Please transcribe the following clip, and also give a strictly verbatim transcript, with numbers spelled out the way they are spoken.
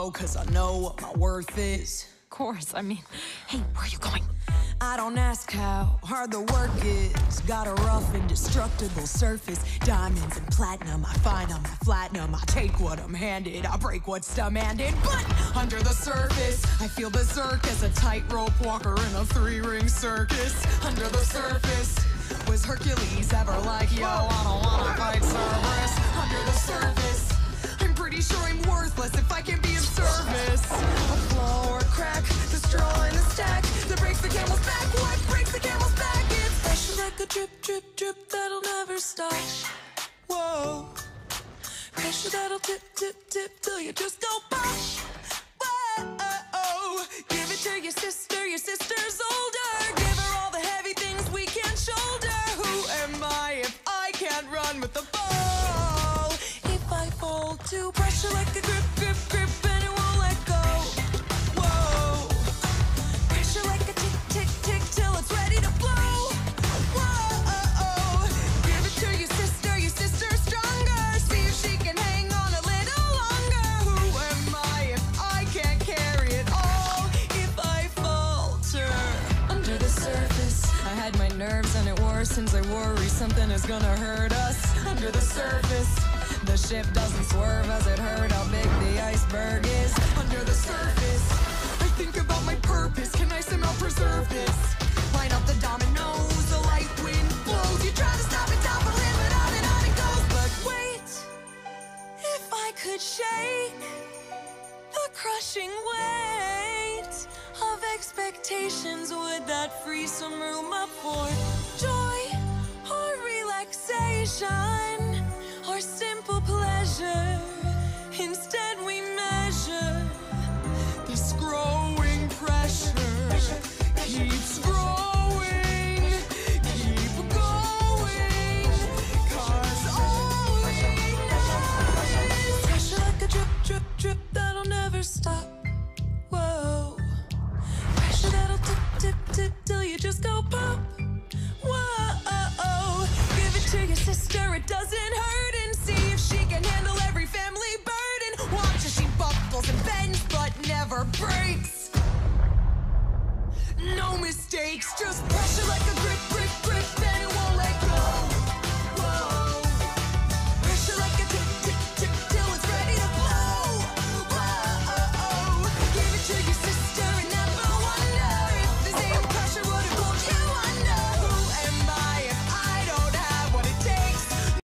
low, cause I know what my worth is. Of course, I mean, hey, where are you going? I don't ask how hard the work is. Got a rough, indestructible surface. Diamonds and platinum, I find on my platinum. I take what I'm handed, I break what's demanded. But under the surface, I feel berserk as a tightrope walker in a three-ring circus. Under the surface, was Hercules ever like, yo, I don't wanna fight Cerberus? Under the surface, I'm pretty sure I'm worthless if I can be of service. A flaw or a crack, the straw in the stack that breaks the camel's back. What breaks the camel's back? It's pressure like a drip, drip, drip that'll never stop. Whoa. Pressure that'll tip, tip, tip till you just go pop. Whoa. Give it to your sister, your sister's older. Give her all the heavy things we can't shoulder. Who am I if I can't run with the ball? If I fall to pressure like a grip, grip, grip, and it won't let go. Whoa. Pressure like a tick, tick, tick till it's ready to blow. Whoa. Give it to your sister, your sister's stronger. See if she can hang on a little longer. Who am I if I can't carry it all? If I falter under the surface, I had my nerves and it worsens. I worry something is gonna hurt us. Under the surface, the ship doesn't swerve as it hurt how big the iceberg is. Under the surface, I think about my purpose. Can I somehow preserve this? Line up the dominoes, the light wind blows. You try to stop it, topple it, but on and on it goes. But wait, if I could shake the crushing weight of expectations, would that free some room up for joy or relaxation or simple pleasure? Instead we measure this growing pressure. Keeps growing, keep going, cause all we know is pressure like a drip, drip, drip that'll never stop. Whoa. Pressure that'll tip, tip, tip till you just go pop. Whoa. Give it to your sister, it doesn't hurt, and see if she can handle every family burden. Watch as she buckles and bends but never breaks. No mistakes, just pressure like a grip.